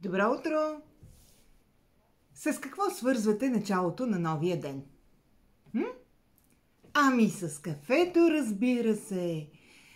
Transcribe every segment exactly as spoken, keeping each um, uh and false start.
Добро утро! С какво свързвате началото на новия ден? М? Ами с кафето, разбира се.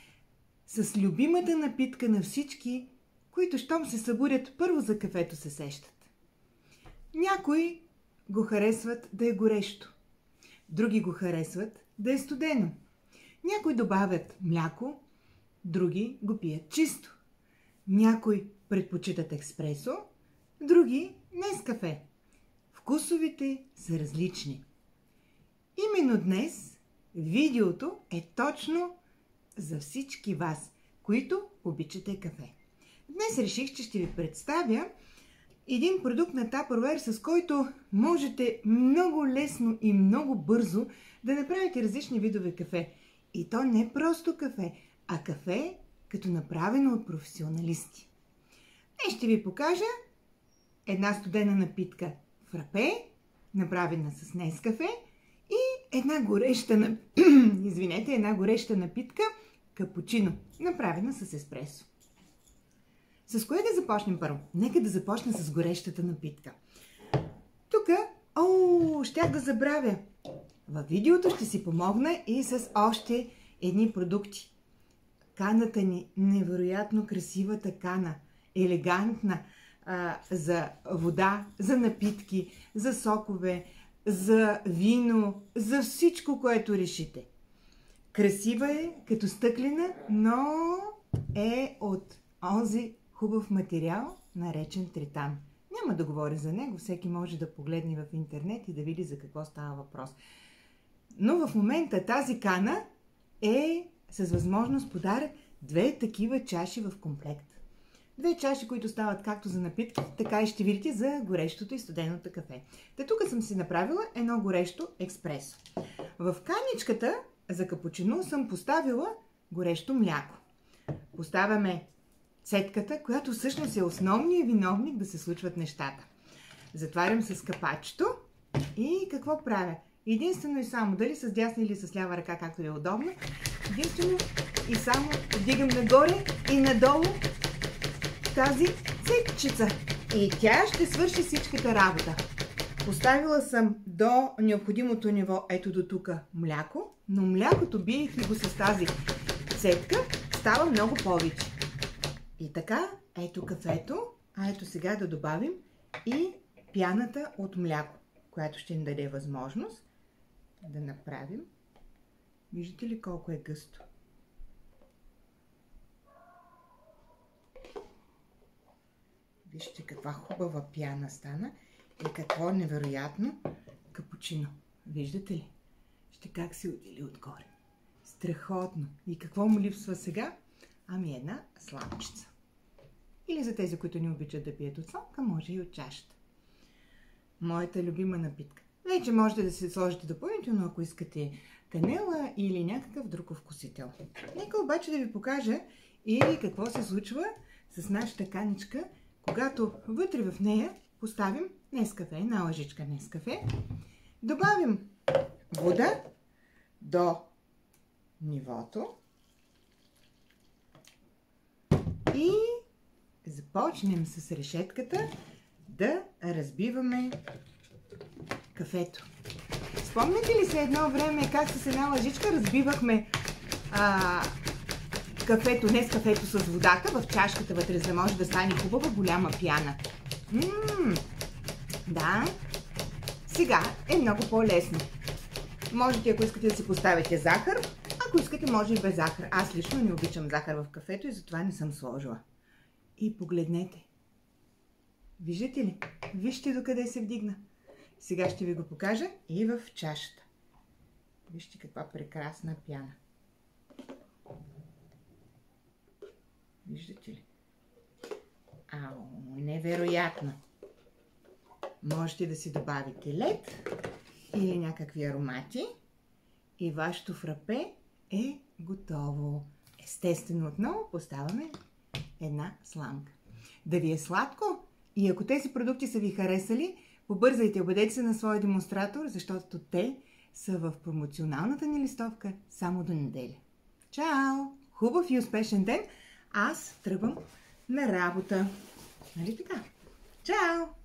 С любимата напитка на всички, които щом се събудят, първо за кафето се сещат. Някои го харесват да е горещо. Други го харесват да е студено. Някои добавят мляко, други го пият чисто. Някои предпочитат експресо, други нескафе. Вкусовете са различни. Именно днес видеото е точно за всички вас, които обичате кафе. Днес реших, че ще ви представя един продукт на Tupperware, с който можете много лесно и много бързо да направите различни видове кафе. И то не просто кафе, а кафе като направено от професионалисти. Днес ще ви покажа една студена напитка фрапе, направена с нескафе, и една гореща, извинете, една гореща напитка капучино, направена с еспресо. С кое да започнем първо? Нека да започна с горещата напитка. Тук, о, щях да забравя. Във видеото ще си помогна и с още едни продукти. Каната ни, невероятно красивата кана, елегантна, а, за вода, за напитки, за сокове, за вино, за всичко, което решите. Красива е като стъклена, но е от онзи хубав материал, наречен тритан. Няма да говоря за него, всеки може да погледне в интернет и да види за какво става въпрос. Но в момента тази кана е с възможност подарък две такива чаши в комплект. Две чаши, които стават както за напитки, така и ще видите за горещото и студеното кафе. Та тук съм си направила едно горещо експресо. В каничката за капучино съм поставила горещо мляко. Поставяме цедката, която всъщност е основният виновник да се случват нещата. Затварям с капачето и какво правя? Единствено и само, дали с дясна или с лява ръка, както е удобно, единствено и само вдигам нагоре и надолу тази цедчица. И тя ще свърши всичката работа. Поставила съм до необходимото ниво, ето до тук, мляко, но млякото, биейки го с тази цедка, става много повече. И така, ето кафето, а ето сега да добавим и пяната от мляко, която ще ни даде възможност да направим. Виждате ли колко е гъсто? Вижте каква хубава пяна стана и какво невероятно капучино. Виждате ли? Ще как се отдели отгоре. Страхотно. И какво му липсва сега? Ами една сламчица. Или за тези, които не обичат да пият от сламка, може и от чашата. Моята любима напитка. Вече можете да се сложите допълнително, ако искате канела или някакъв друг вкусител. Нека обаче да ви покажа и какво се случва с нашата каничка, когато вътре в нея поставим нескафе, една лъжичка нескафе, добавим вода до нивото и започнем с решетката да разбиваме кафето. Спомняте ли се едно време как с една лъжичка разбивахме а, кафето, не с кафето, с водата в чашката вътре, за да може да стане хубава голяма пяна? Ммм, да. Сега е много по-лесно. Можете, ако искате, да си поставите захар, ако искате, може и без захар. Аз лично не обичам захар в кафето и затова не съм сложила. И погледнете. Виждате ли? Вижте докъде се вдигна. Сега ще ви го покажа и в чашата. Вижте каква прекрасна пяна. Виждате ли? Ау, невероятно! Можете да си добавите лед или някакви аромати и вашето фрапе е готово. Естествено, отново поставяме една сламка. Да ви е сладко и ако тези продукти са ви харесали, побързайте, обадете се на своя демонстратор, защото те са в промоционалната ни листовка само до неделя. Чао! Хубав и успешен ден! Аз тръгвам на работа. Нали така? Чао!